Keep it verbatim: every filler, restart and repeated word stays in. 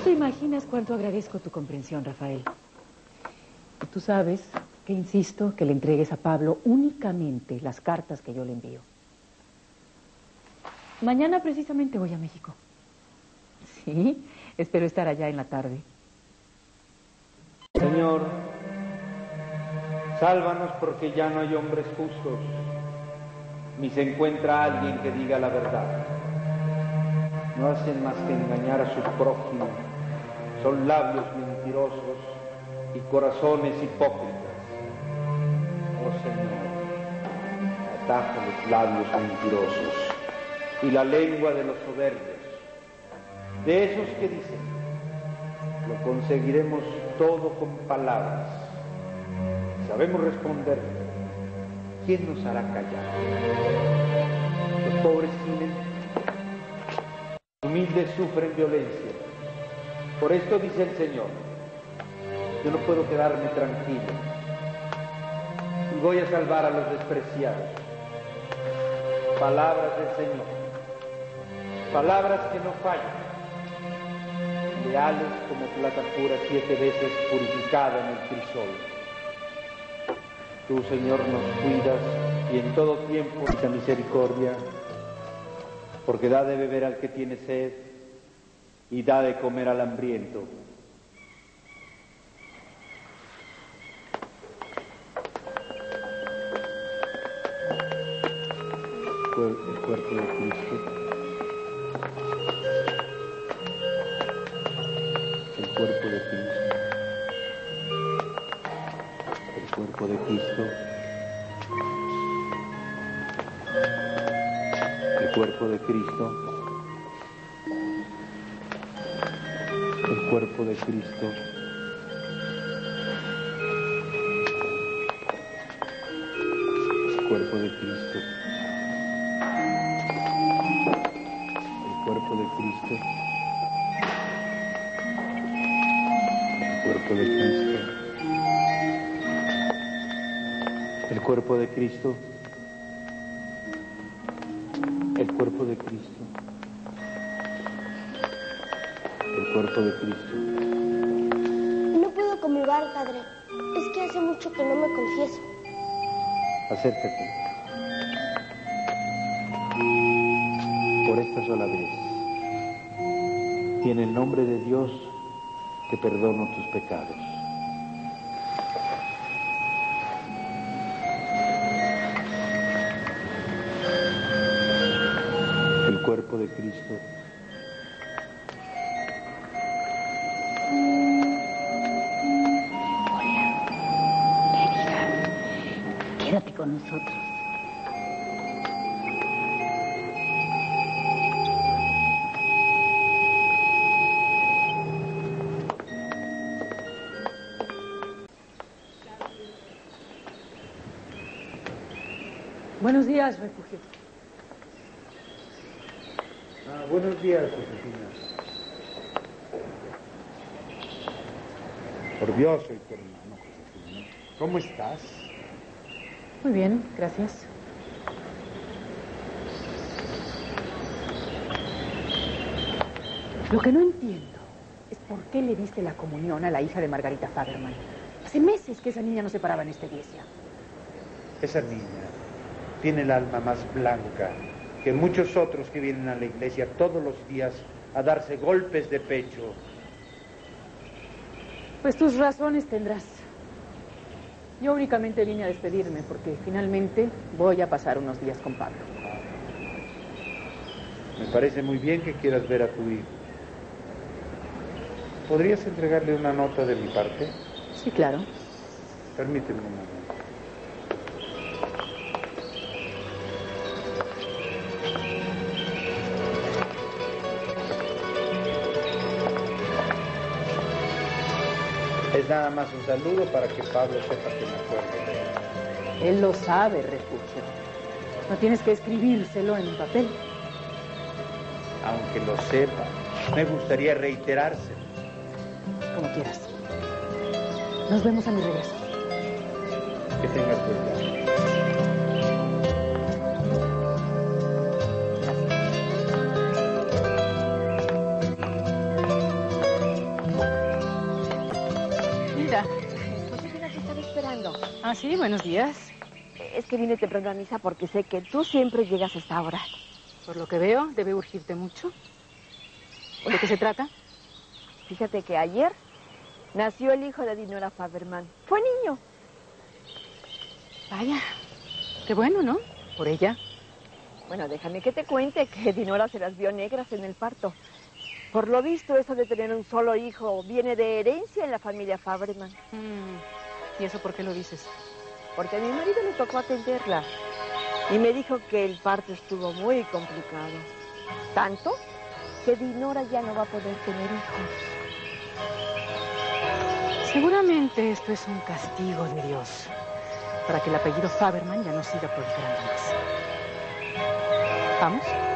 te imaginas cuánto agradezco tu comprensión, Rafael. Y tú sabes que insisto que le entregues a Pablo únicamente las cartas que yo le envío. Mañana precisamente voy a México. Sí, espero estar allá en la tarde. Señor, sálvanos porque ya no hay hombres justos, ni se encuentra alguien que diga la verdad. No hacen más que engañar a su prójimo, son labios mentirosos y corazones hipócritas. Oh Señor, ataja los labios mentirosos y la lengua de los soberbios, de esos que dicen, lo conseguiremos todo con palabras. Sabemos responder, ¿quién nos hará callar? Los pobres gimen, los humildes sufren violencia. Por esto dice el Señor, yo no puedo quedarme tranquilo y voy a salvar a los despreciados. Palabras del Señor, palabras que no fallan, leales como plata pura siete veces purificada en el crisol. Tú, Señor, nos cuidas y en todo tiempo esa misericordia, porque da de beber al que tiene sed y da de comer al hambriento. El cuerpo de Cristo. El cuerpo de Cristo. El cuerpo de Cristo. El cuerpo de Cristo. El cuerpo de Cristo. El cuerpo de Cristo. El cuerpo de Cristo. El cuerpo de Cristo. El cuerpo de Cristo. El cuerpo de Cristo. El cuerpo de Cristo. No puedo comulgar, padre. Es que hace mucho que no me confieso. Acércate. Por esta sola vez. Y en el nombre de Dios te perdono tus pecados. El cuerpo de Cristo. Quédate con nosotros. Buenos días, refugio. Ah, buenos días, Josefina. Por Dios, soy tu hermano, Josefina. ¿Cómo estás? Muy bien, gracias. Lo que no entiendo es por qué le diste la comunión a la hija de Margarita Fagerman. Hace meses que esa niña no se paraba en esta iglesia. Esa niña tiene el alma más blanca que muchos otros que vienen a la iglesia todos los días a darse golpes de pecho. Pues tus razones tendrás. Yo únicamente vine a despedirme porque finalmente voy a pasar unos días con Pablo. Me parece muy bien que quieras ver a tu hijo. ¿Podrías entregarle una nota de mi parte? Sí, claro. Permíteme un momento. Es nada más un saludo para que Pablo sepa que me acuerdo de él. Él lo sabe, refugio. No tienes que escribírselo en papel. Aunque lo sepa, me gustaría reiterárselo. Como quieras. Nos vemos a mi regreso. Que tengas cuidado. llegando. Ah, sí, buenos días. Es que vine temprano a misa porque sé que tú siempre llegas a esta hora. Por lo que veo, debe urgirte mucho. ¿De qué se trata? Fíjate que ayer nació el hijo de Dinora Faberman. Fue niño. Vaya, qué bueno, ¿no? Por ella. Bueno, déjame que te cuente que Dinora se las vio negras en el parto. Por lo visto, eso de tener un solo hijo viene de herencia en la familia Faberman. Mm, ¿y eso por qué lo dices? Porque a mi marido le tocó atenderla. Y me dijo que el parto estuvo muy complicado. Tanto que Dinora ya no va a poder tener hijos. Seguramente esto es un castigo de Dios. Para que el apellido Faberman ya no siga proliferando más. ¿Vamos?